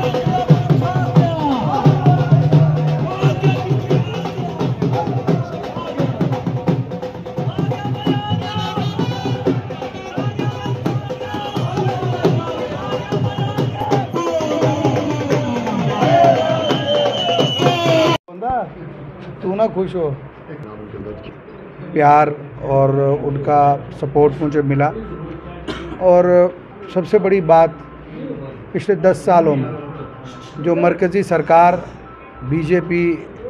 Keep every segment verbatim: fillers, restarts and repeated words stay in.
तू ना खुश हो, प्यार और उनका सपोर्ट मुझे मिला। और सबसे बड़ी बात, पिछले दस सालों में जो मरकज़ी सरकार बीजेपी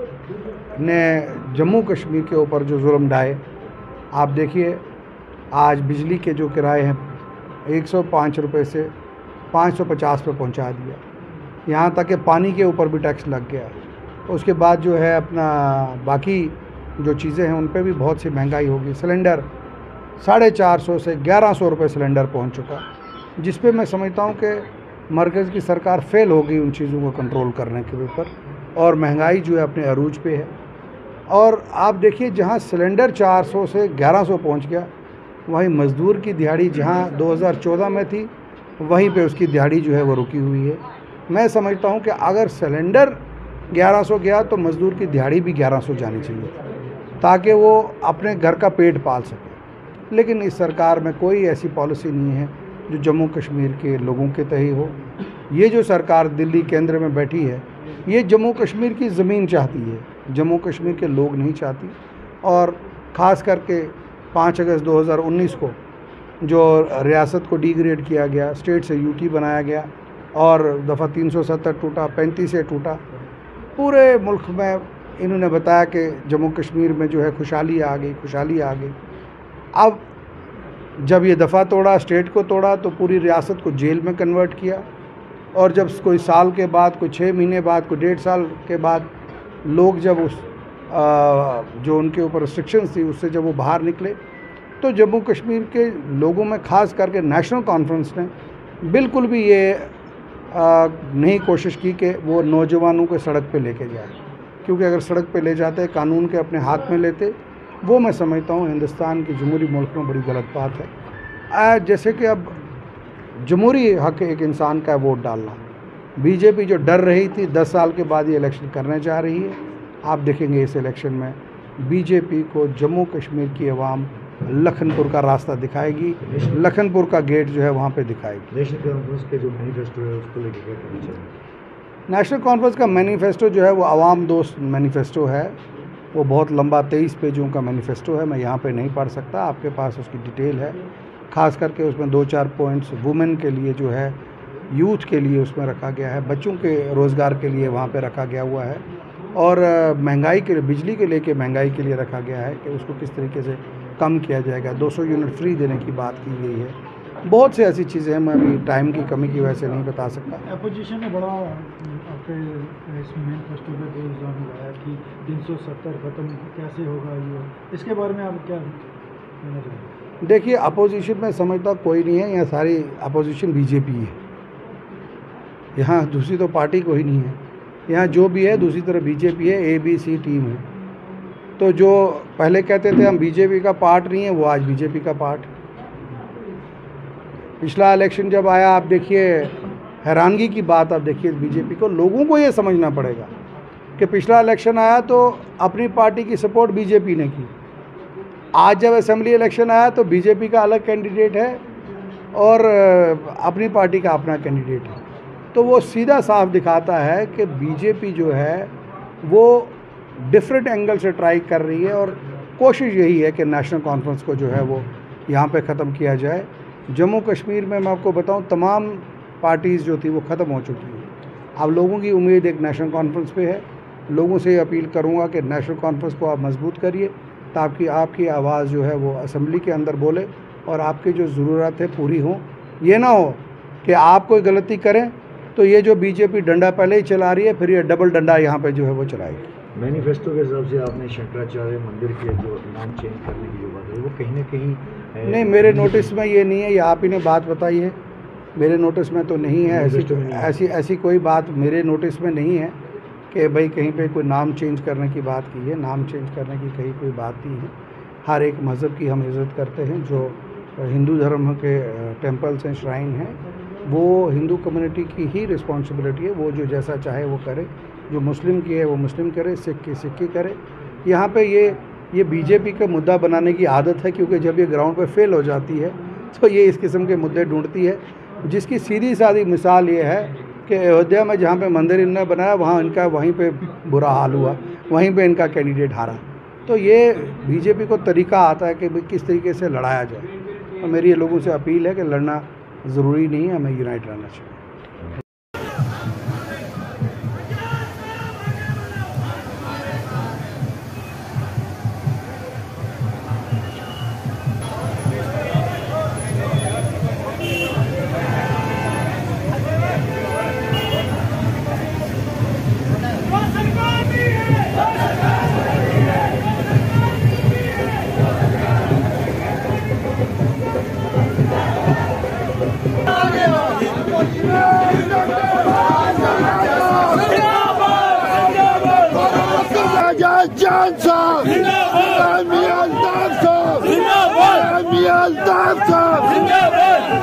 ने जम्मू कश्मीर के ऊपर जो जुल्म ढाए, आप देखिए आज बिजली के जो किराए हैं एक सौ पाँच रुपये से पाँच सौ पचास पे पहुंचा दिया। यहाँ तक कि पानी के ऊपर भी टैक्स लग गया। उसके बाद जो है अपना बाकी जो चीज़ें हैं उन पे भी बहुत सी महंगाई होगी। सिलेंडर साढ़े चार सौ से ग्यारह सौ रुपये सिलेंडर पहुंच चुका, जिस पे मैं समझता हूं कि मरकज़ की सरकार फेल हो गई उन चीज़ों को कंट्रोल करने के ऊपर, और महंगाई जो है अपने अरूज पे है। और आप देखिए जहां सिलेंडर चार सौ से ग्यारह सौ पहुंच गया, वहीं मज़दूर की दिहाड़ी जहां दो हज़ार चौदह में थी, वहीं पे उसकी दिहाड़ी जो है वो रुकी हुई है। मैं समझता हूं कि अगर सिलेंडर ग्यारह सौ गया तो मज़दूर की दिहाड़ी भी ग्यारह सौ जानी चाहिए, ताकि वो अपने घर का पेट पाल सके। लेकिन इस सरकार में कोई ऐसी पॉलिसी नहीं है जो जम्मू कश्मीर के लोगों के तय हो। ये जो सरकार दिल्ली केंद्र में बैठी है, ये जम्मू कश्मीर की ज़मीन चाहती है, जम्मू कश्मीर के लोग नहीं चाहती। और ख़ास करके पाँच अगस्त दो हज़ार उन्नीस को जो रियासत को डिग्रेड किया गया, स्टेट से यूटी बनाया गया, और दफ़ा तीन सौ सत्तर टूटा, पैंतीस से टूटा, पूरे मुल्क में इन्होंने बताया कि जम्मू कश्मीर में जो है खुशहाली आ गई, खुशहाली आ गई। अब जब ये दफ़ा तोड़ा, स्टेट को तोड़ा, तो पूरी रियासत को जेल में कन्वर्ट किया। और जब कोई साल के बाद, कोई छः महीने बाद, कोई डेढ़ साल के बाद लोग जब उस आ, जो उनके ऊपर रिस्ट्रिक्शंस थी उससे जब वो बाहर निकले, तो जम्मू कश्मीर के लोगों में ख़ास करके नेशनल कॉन्फ्रेंस ने बिल्कुल भी ये आ, नहीं कोशिश की कि वो नौजवानों को सड़क पे लेके जाए, क्योंकि अगर सड़क पे ले जाते, कानून के अपने हाथ में लेते, वो मैं समझता हूँ हिंदुस्तान की जमहूरी मुल्क में बड़ी गलत बात है। आ, जैसे कि अब जमहूरी हक एक इंसान का वोट डालना, बीजेपी जो डर रही थी दस साल के बाद ये इलेक्शन करने जा रही है। आप देखेंगे इस इलेक्शन में बीजेपी को जम्मू कश्मीर की आवाम लखनपुर का रास्ता दिखाएगी, लखनपुर का गेट जो है वहाँ पे दिखाएगी। नेशनल कॉन्फ्रेंस के जो मैनिफेस्टो है उसको लेकर क्या करना चाहिए? नेशनल कॉन्फ्रेंस का मैनिफेस्टो जो है वो आवाम दोस्त मैनिफेस्टो है। वो बहुत लंबा तेईस पेजों का मैनिफेस्टो है, मैं यहाँ पे नहीं पढ़ सकता, आपके पास उसकी डिटेल है। ख़ास करके उसमें दो चार पॉइंट्स वुमेन के लिए जो है, यूथ के लिए उसमें रखा गया है, बच्चों के रोज़गार के लिए वहाँ पे रखा गया हुआ है, और महंगाई के लिए, बिजली के लेके महंगाई के लिए रखा गया है कि उसको किस तरीके से कम किया जाएगा। दो सौ यूनिट फ्री देने की बात की गई है। बहुत से ऐसी चीज़ें हैं, मैं अभी टाइम की कमी की वजह से नहीं बता सकता। अपोजिशन ने बड़ा आपके इस मैनिफेस्टो में भी इल्ज़ाम लगाया कि तीन सौ सत्तर ख़त्म कैसे होगा, ये इसके बारे में आप क्या कहना चाहेंगे? देखिए, अपोजिशन में समझता कोई नहीं है, यहाँ सारी अपोजिशन बीजेपी है, यहाँ दूसरी तो पार्टी कोई नहीं है। यहाँ जो भी है दूसरी तरफ बीजेपी है, ए बी सी टीम है। तो जो पहले कहते थे हम बीजेपी का पार्ट नहीं है, वो आज बीजेपी का पार्ट। पिछला इलेक्शन जब आया, आप देखिए हैरानगी की बात, आप देखिए बीजेपी को, लोगों को ये समझना पड़ेगा कि पिछला इलेक्शन आया तो अपनी पार्टी की सपोर्ट बीजेपी ने की, आज जब असेंबली इलेक्शन आया तो बीजेपी का अलग कैंडिडेट है और अपनी पार्टी का अपना कैंडिडेट है। तो वो सीधा साफ दिखाता है कि बीजेपी जो है वो डिफरेंट एंगल से ट्राई कर रही है, और कोशिश यही है कि नेशनल कॉन्फ्रेंस को जो है वो यहाँ पे ख़त्म किया जाए। जम्मू कश्मीर में मैं आपको बताऊँ, तमाम पार्टीज़ जो थी वो ख़त्म हो चुकी है। अब लोगों की उम्मीद एक नेशनल कॉन्फ्रेंस पे है। लोगों से अपील करूँगा कि नेशनल कॉन्फ्रेंस को आप मजबूत करिए, ताकि आपकी आवाज़ जो है वो असेंबली के अंदर बोले और आपकी जो ज़रूरत है पूरी हो। ये ना हो कि आप कोई गलती करें तो ये जो बीजेपी डंडा पहले ही चला रही है, फिर ये डबल डंडा यहाँ पे जो है वो चलाएगी। मैनिफेस्टो के हिसाब से आपने शंकराचार्य मंदिर के जो नाम चेंज करने की जो बात है वो कहीं ना कहीं नहीं, मेरे नोटिस में ये नहीं है, ये आप ही ने बात बताई है, मेरे नोटिस में तो नहीं है। ऐसी ऐसी ऐसी कोई बात मेरे नोटिस में नहीं है कि भाई कहीं पे कोई नाम चेंज करने की बात की है। नाम चेंज करने की कहीं कोई बात नहीं है। हर एक मज़हब की हम इज़्ज़त करते हैं, जो हिंदू धर्म के टेम्पल्स हैं, श्राइन हैं, वो हिंदू कम्युनिटी की ही रिस्पॉन्सिबिलिटी है। वो जो जैसा चाहे वो करे, जो मुस्लिम की है वो मुस्लिम करे, सिख की सिख की करे। यहाँ पे ये ये बीजेपी का मुद्दा बनाने की आदत है, क्योंकि जब ये ग्राउंड पे फेल हो जाती है तो ये इस किस्म के मुद्दे ढूंढती है, जिसकी सीधी सादी मिसाल ये है कि अयोध्या में जहाँ पे मंदिर इन्होंने बनाया वहाँ इनका वहीं पे बुरा हाल हुआ, वहीं पे इनका कैंडिडेट हारा। तो ये बीजेपी को तरीका आता है कि भाई किस तरीके से लड़ाया जाए। तो मेरी लोगों से अपील है कि लड़ना ज़रूरी नहीं है, हमें यूनाइट रहना चाहिए। Johnson! Rami Al-Daftar! Rami Al-Daftar!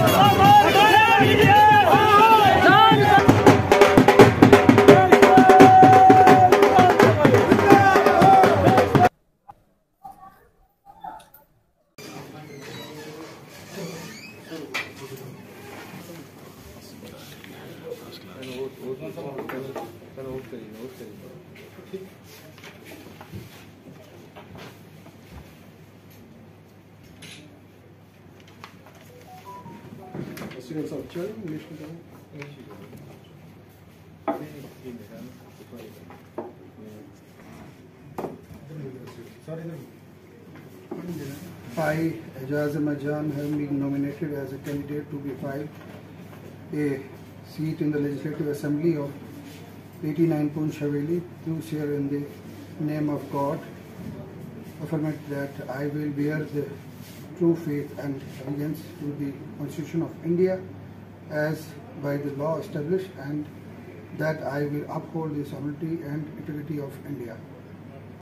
I, Ejaz Ahmed Jan, have been nominated as a candidate to be filed a seat in the Legislative Assembly of eighty-nine Poonch Haveli, do swear in the name of God, affirm that I will bear the true faith and allegiance to the Constitution of India as by the law established, and that I will uphold the sovereignty and integrity of India.